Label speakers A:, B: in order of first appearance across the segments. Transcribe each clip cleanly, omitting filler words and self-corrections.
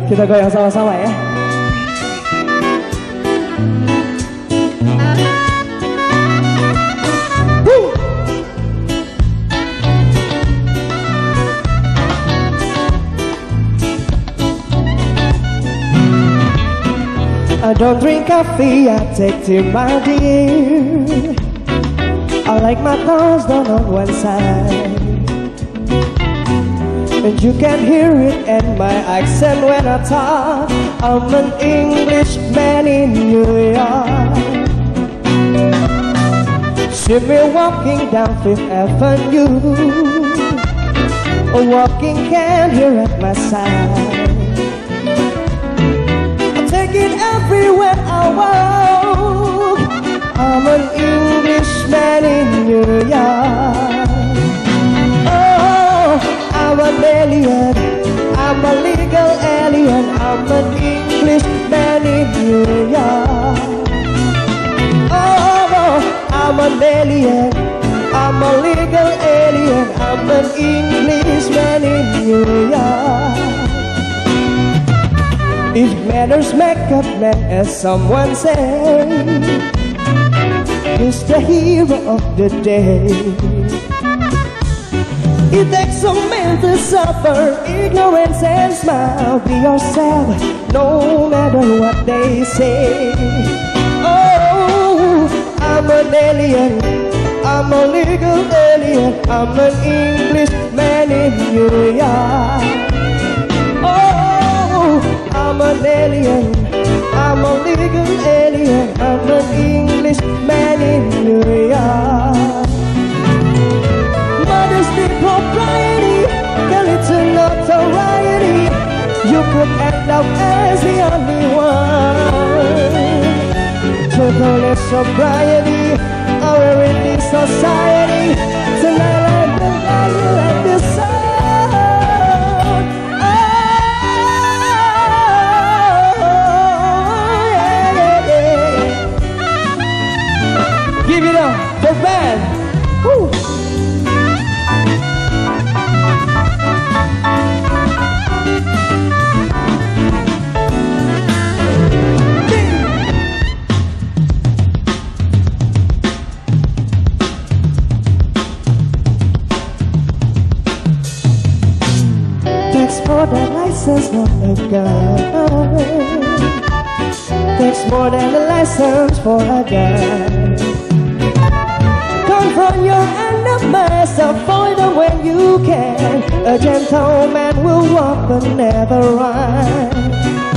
A: Kita goyang sama-sama ya. I don't drink coffee, I take tea, my dear. I like my toes down on one side, and you can hear it in my accent when I talk. I'm an Englishman in New York. See me walking down Fifth Avenue, a walking can here at my side. It everywhere I walk. I'm an Englishman in New York. Oh, I'm an alien, I'm a legal alien. I'm an Englishman in New York. Oh, I'm an alien, I'm a legal alien. I'm an Englishman in New York. If manners make a man, as someone say, he's the hero of the day. It takes a man to suffer ignorance and smile. Be yourself, no matter what they say. Oh, I'm an alien, I'm a legal alien. I'm an Englishman in New York. I'm an alien, I'm a legal alien. I'm an Englishman in New York. Modesty, propriety, skeleton notoriety. You could end up as the only one. Total sobriety, our in this society. Tonight I will let the sun. Give it up, the band. Woo. Takes more than license, not a gun. Takes more than a license for a gun. Confront your enemies, avoid them when you can. A gentleman will walk but never run.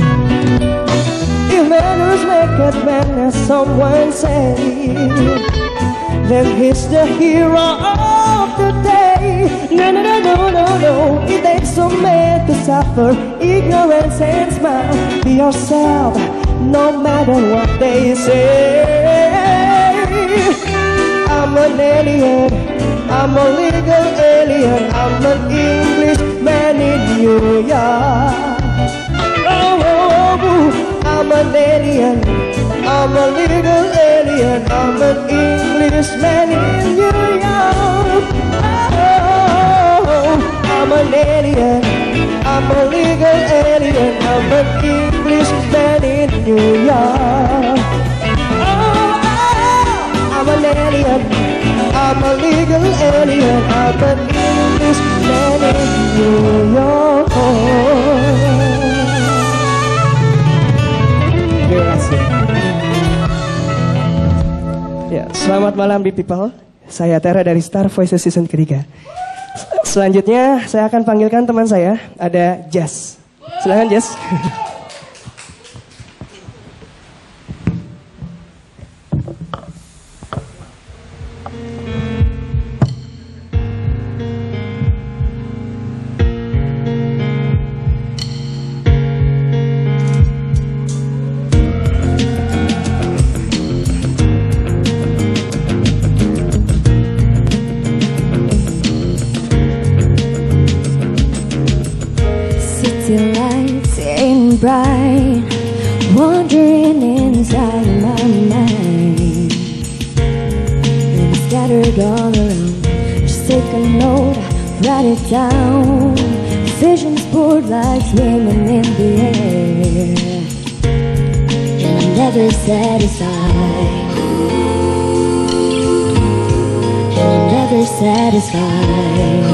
A: If manners make a man, as someone say, then he's the hero of the day. No, no, no, no, no, no. It takes a man to suffer ignorance and smile. Be yourself, no matter what they say. I'm an alien, I'm a legal alien. I'm an Englishman in New York. Oh, oh, oh, I'm an alien, I'm a legal alien. I'm an Englishman in New York. Oh, I'm an alien, I'm a legal alien. I'm an Englishman in New York. I'm an alien, I'm a legal alien. I'm an Englishman in New York. Terima kasih. Ya, selamat malam Big People. Saya Tera dari Star Voices Season ketiga. Selanjutnya saya akan panggilkan teman saya, ada Jazz. Silakan Jazz.
B: Bright, wandering inside my mind, and it's scattered all around. Just take a note, write it down. Visions poured like swimming in the air, and I'm never satisfied, and I'm never satisfied.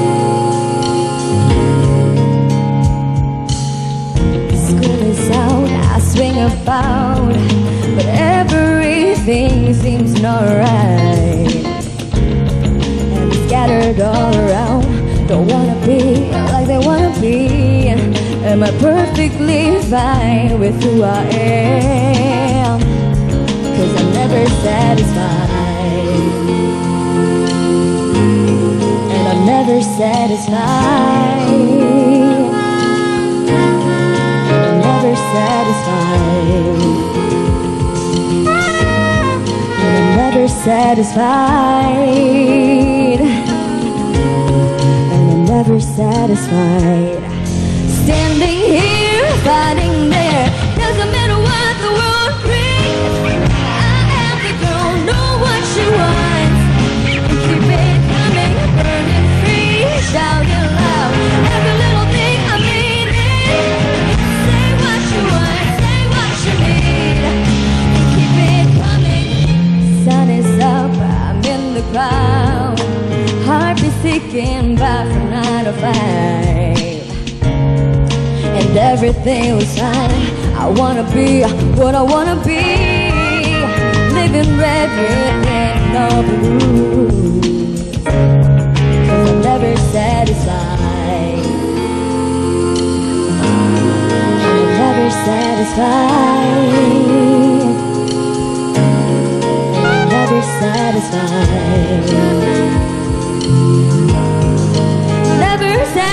B: School is out, I swing about, but everything seems not right, and it's scattered all around. Don't wanna be like they wanna be. Am I perfectly fine with who I am? 'Cause I'm never satisfied, and I'm never satisfied, and I'm never satisfied, and I'm never satisfied, never satisfied. Standing here, fighting there, doesn't matter what the world brings. I am the girl, know what she wants, and keep it coming, burning free, shouting loud, every little thing I mean it. Say what you want, say what you need, and keep it coming. Sun is up, I'm in the crowd, heart be seeking back from 9 to 5, and everything was fine. I wanna be what I wanna be, living everything no blues. 'Cause I'm never satisfied, I'm never satisfied, I'm never satisfied, never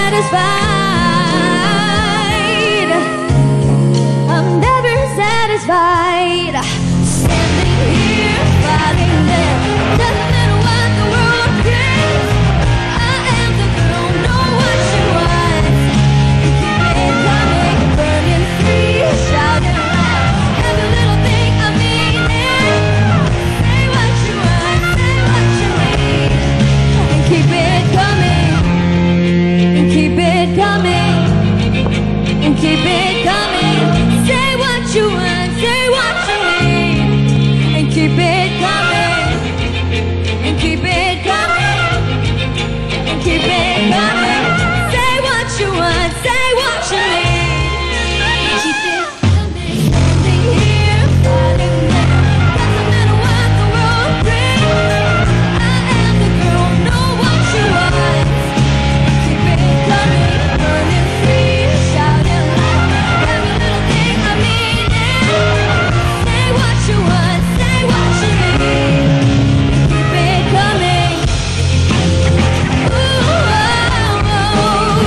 B: satisfied, I'm never satisfied. Standing here, fighting there, doesn't matter what the world brings. I am the girl, know what she wants, keep it coming, burning free, shouting loud, every little thing I mean it. Say what you want, say what you need, and keep it coming, and keep it coming, and keep it coming. Say what you want, say what you need, and keep it coming, and keep it coming, and keep it coming. Say what you want, say what you need, keep it coming. Standing here, fighting there, doesn't matter what the world brings. I am the girl, know what she wants, keep it coming, burning free, shouting loud, every little thing I mean it. Say what you want, say what you need, keep it coming. Ooh, oh, oh.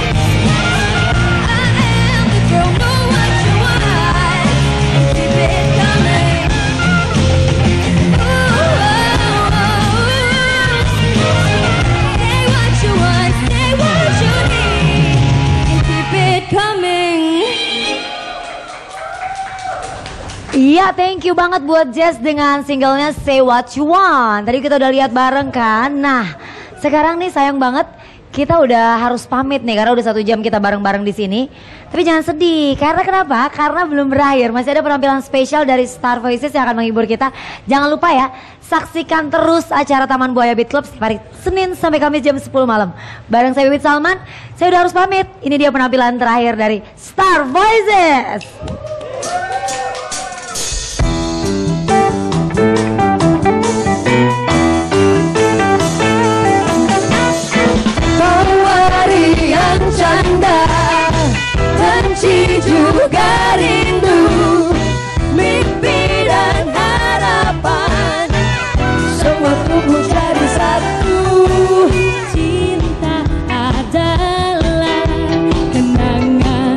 B: I am the girl, know what you want, keep it coming. Ooh, oh, oh. Say what you want, say what you need, and keep it coming.
C: Iya, thank you banget buat Jess dengan singlenya Say What You Want. Tadi kita udah lihat bareng kan. Nah, sekarang nih sayang banget kita udah harus pamit nih karena udah 1 jam kita bareng-bareng di sini. Tapi jangan sedih, karena kenapa? Karena belum berakhir. Masih ada penampilan spesial dari Star Voices yang akan menghibur kita. Jangan lupa ya, saksikan terus acara Taman Buaya Beat Club setiap hari Senin sampai Kamis jam 10 malam. Bareng saya Wiwit Salman, saya udah harus pamit. Ini dia penampilan terakhir dari Star Voices.
A: Yang canda, benci juga rindu, mimpi dan harapan, semua tumbuh jadi satu.
B: Cinta adalah kenangan,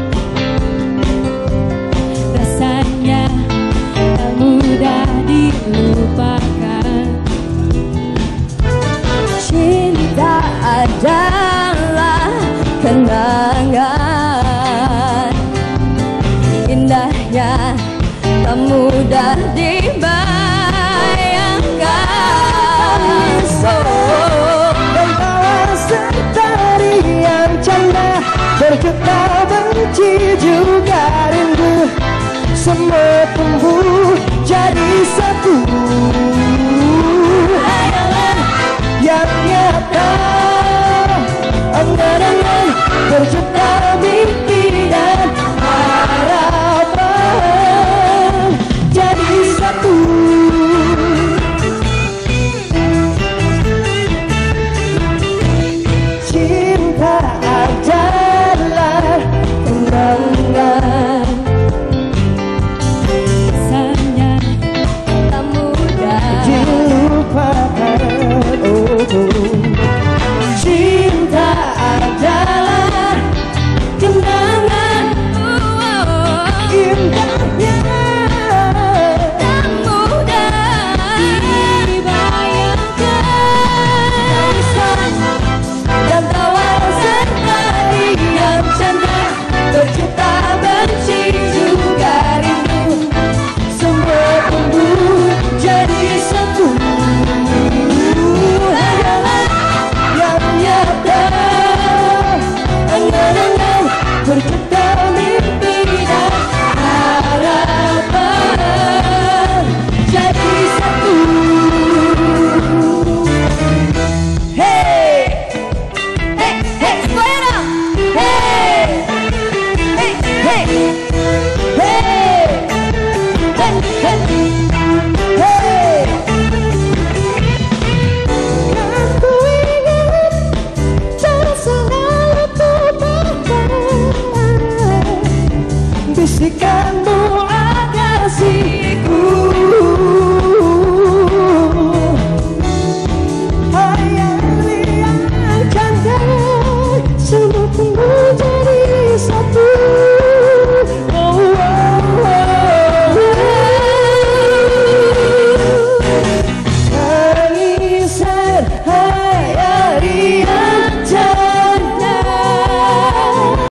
B: rasanya tak mudah dilupakan.
A: Cinta adalah kenangan, indahnya tak mudah dibayangkan. Dan tawa sertari yang canda, goodbye.